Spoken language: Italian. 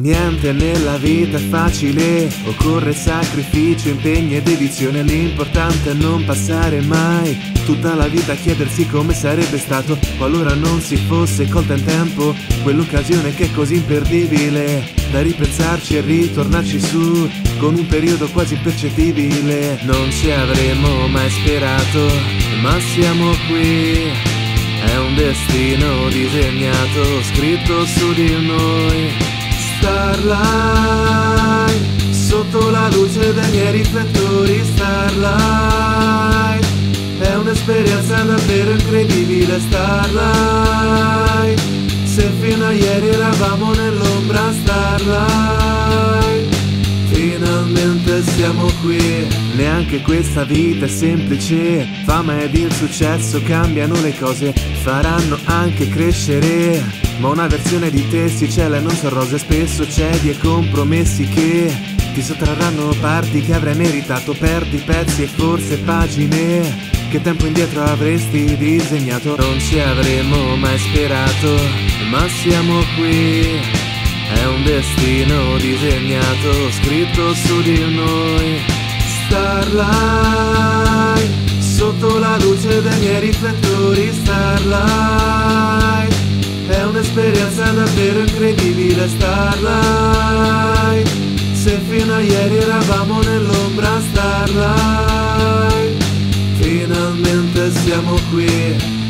Niente nella vita è facile, occorre sacrificio, impegno e dedizione. L'importante è non passare mai tutta la vita a chiedersi come sarebbe stato qualora non si fosse colta in tempo quell'occasione che è così imperdibile da ripensarci e ritornarci su con un periodo quasi impercettibile. Non ci avremmo mai sperato, ma siamo qui. È un destino disegnato, scritto su di noi. Starlight, sotto la luce dei miei riflettori. Starlight, è un'esperienza davvero incredibile. Starlight, se fino a ieri eravamo nell'ombra. Starlight, finalmente siamo qui. Neanche questa vita è semplice, fama ed il successo cambiano le cose, faranno anche crescere. Ma una versione di te si cela e non so rose, spesso cedi e compromessi che ti sottrarranno parti che avrai meritato. Perdi pezzi e forse pagine che tempo indietro avresti disegnato. Non ci avremmo mai sperato, ma siamo qui. È un destino disegnato, scritto su di noi. Starlight, sotto la luce dei miei riflettori. Starlight, è un'esperienza davvero incredibile. Starlight, se fino a ieri eravamo nell'ombra. Starlight, finalmente siamo qui.